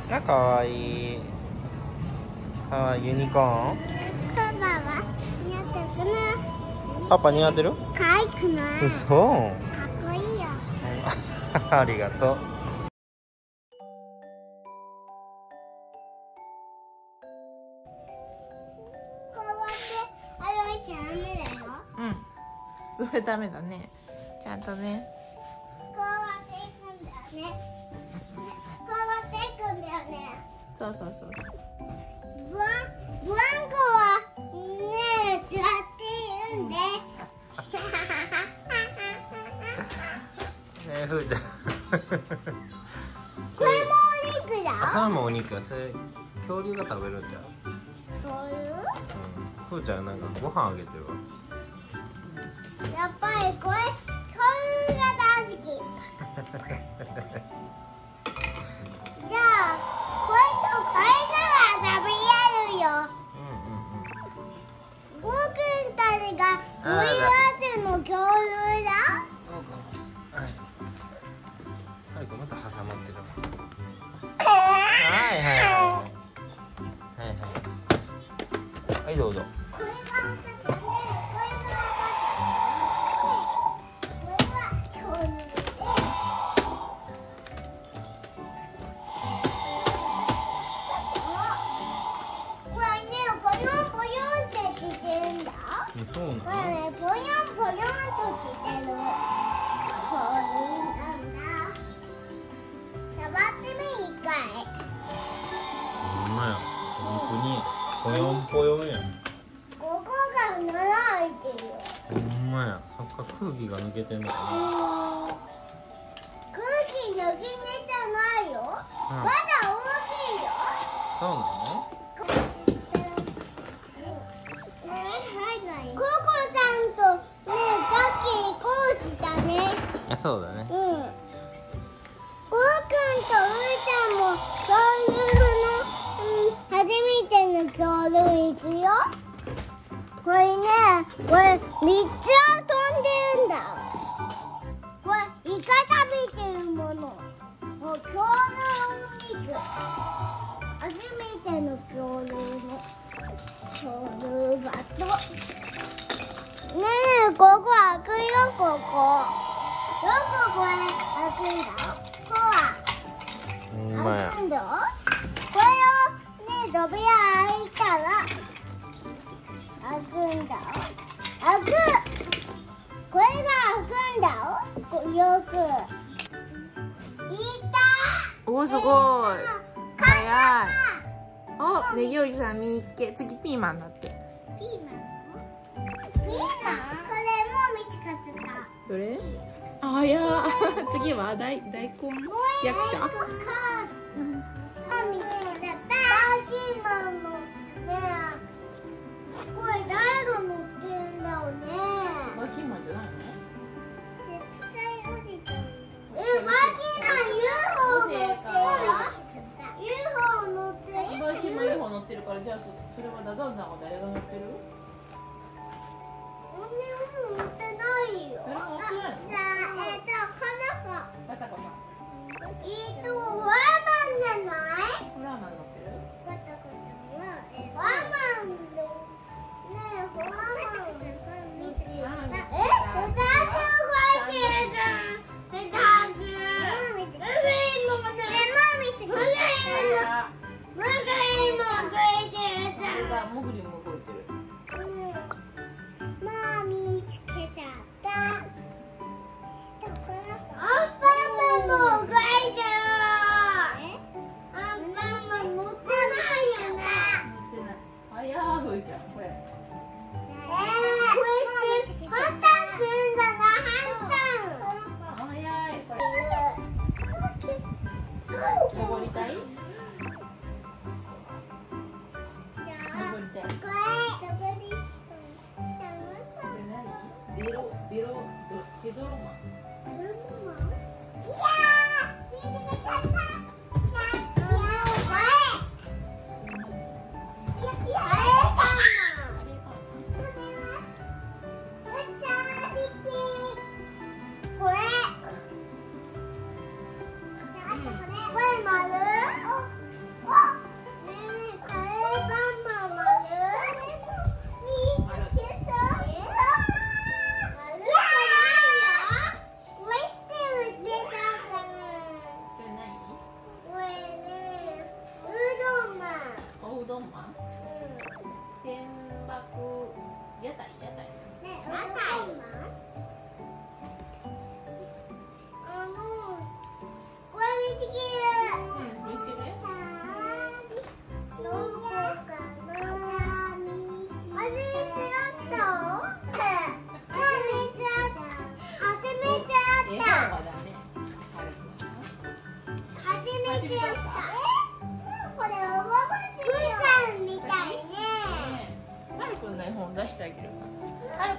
あ、かわいい。かわいいユニコーン。 パパは似合ってるかな。 パパ似合ってる？ 可愛くない？ 嘘。 かっこいいよ。 ありがとう。 こうやって歩いちゃダメだよ。 うん。それダメだね。ちゃんとね。 こうやって行くんだよね。こうやって行くんだよね。 そうそうそうそう。 ブランコはねえ座っているんで。 ねえ、ふーちゃん。 これもお肉だ。 あ、それもお肉や。それ恐竜が食べるんちゃう？ そういう？ ふーちゃんなんかご飯あげてるわ。 やっぱりこれが大好き。じゃあこれとこれなら食べれるよ。僕たちが森アの恐竜だ。 はい、また挟まってる。はいはいはいはいはいはい、どうぞ。 これが私で、これが私で、これは恐竜で。これね、ぽよんぽよんってしてるんだ。 そうなの？ これね、ぽよんぽよんとしてる恐竜なんだ。触ってみ、一回。 ほんまや。本当にぽよんぽよんや。 ここが穴開いてるよ。 ほんまや。そっか、空気が抜けてんのかな。 空気抜き寝じゃないよ。まだ大きいよ。 そうなの？ ココちゃんとね、さっき行こうしたね。 あ、そうだね。 うん。コウくんとうーちゃんも恐竜の、初めての恐竜行くよ。これね、これ3つ飛んでるんだ。これイカ食べてるもの。もう恐竜肉。初めての恐竜の恐竜バト。ねえ、ここ開くよ、ここ。どここれ開くんだ。ここはほんまや。 開くんだ。これをね、扉開いたら開くんだ。開く。これが開くんだよ。よく。いた。 おー、すごい。早い。お、ネギおじさん見っけ。次ピーマンだって。 ピーマン？ピーマン？これもう見つかってた。 どれ？あ、いや。次は大根役者。 神バーキンマンのね、これ誰が乗ってるんだろうね。 バーキンマンじゃないの？ 絶対落ちちゃう。バーキンマン UFO 乗ってるよ。UFO 乗ってる。 バーキンマン UFO 乗ってるから、じゃあそれは誰が乗ってる？ 乗ってないよ。 誰も乗ってないの？ じゃあ、この子。 バタコさん。 ワーマンじゃない？ フラーマン乗ってる？ バタコちゃんは、ワーマンのねえ、ワーマン見てる。2つ入ってるじゃん。2つ。見てる。 モグリも動いてる。 マー見つけちゃった。アンパンマンも動いてる。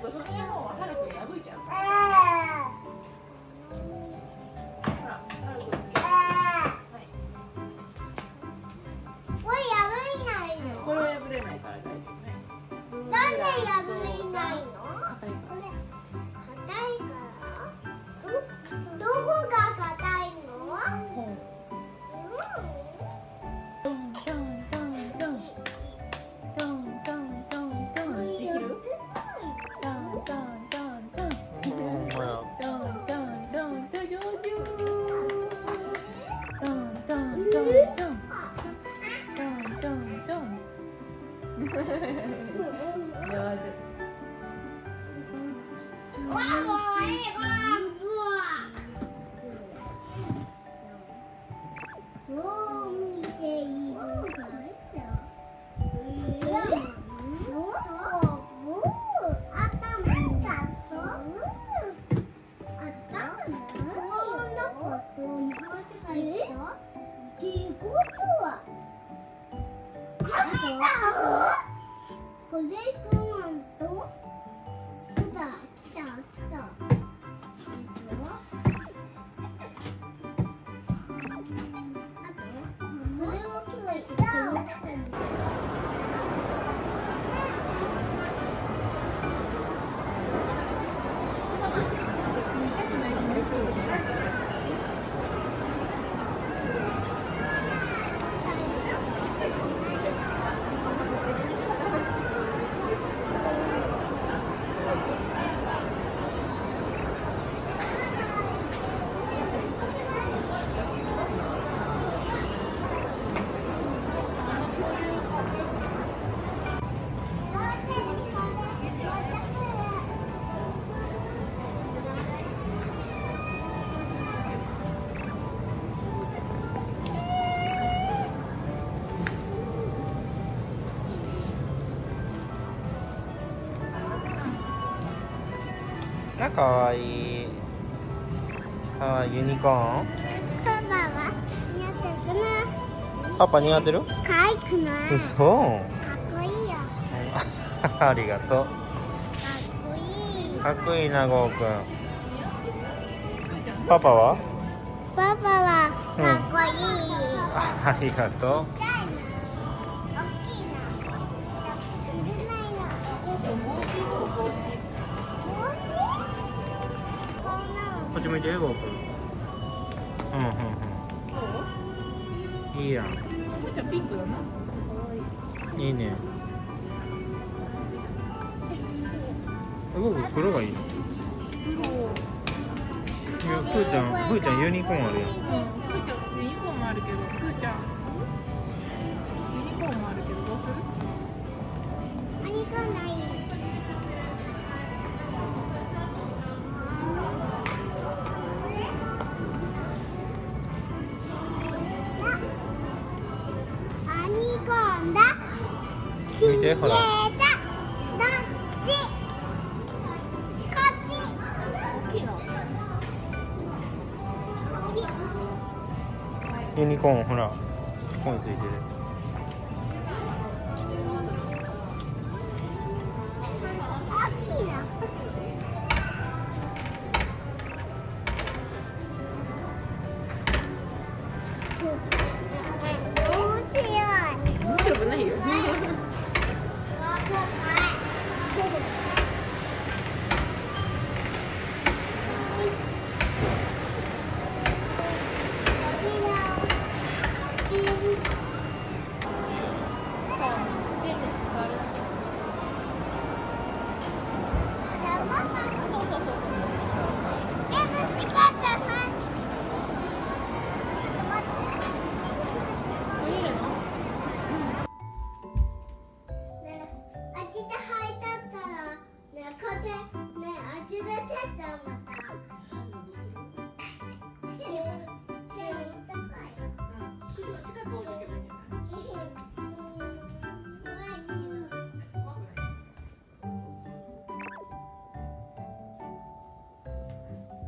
くその辺もはるくん破いちゃうから。ほら、はるくんつけて。はい。 これ破れないの？ これは破れないから大丈夫ね。 なんで破れないの？ 硬いから。 硬いから？どこが硬いの？ あ、かわいい。かわいいユニコーン。 パパは似合ってるかな？ パパ似合ってる？ 可愛くない？ 嘘。 かっこいいよ。 ありがとう。 かっこいい。 かっこいいな、ゴーくん。パパは？ パパはかっこいい。 ありがとう。 ちっちゃいな。大きいな。いらないな。 こっち向いて、ゴーくん。いいやん。 こっちはピンクだな。 いいね。ゴーくん黒がいいの？いや、ふーちゃんユニコーンあるやん。 ふーちゃんユニコーンもあるけど、ふーちゃんユニコーンもあるけど、どうする？ 何かない。アニコンだ。 見て、ほら。ユニコーン、ほら、ここについてる。 大丈夫ないよ。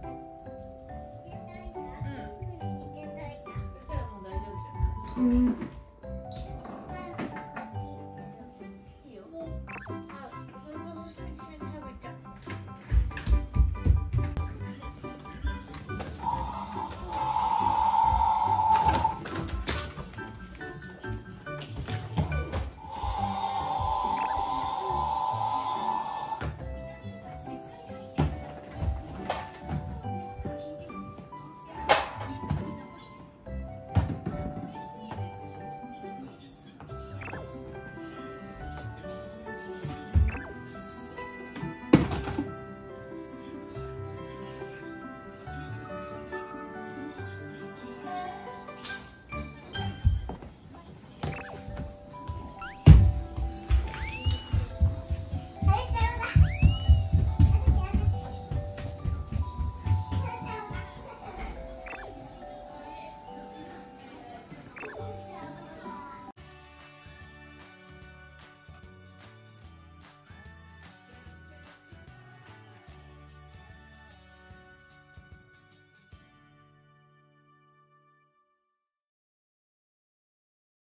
うん。